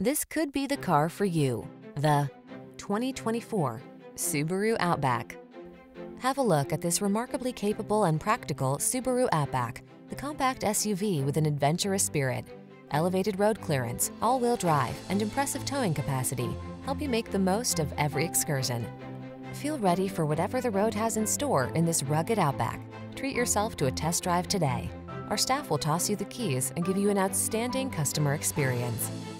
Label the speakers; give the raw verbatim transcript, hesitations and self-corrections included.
Speaker 1: This could be the car for you. The twenty twenty-four Subaru Outback. Have a look at this remarkably capable and practical Subaru Outback, the compact S U V with an adventurous spirit. Elevated road clearance, all-wheel drive, and impressive towing capacity help you make the most of every excursion. Feel ready for whatever the road has in store in this rugged Outback. Treat yourself to a test drive today. Our staff will toss you the keys and give you an outstanding customer experience.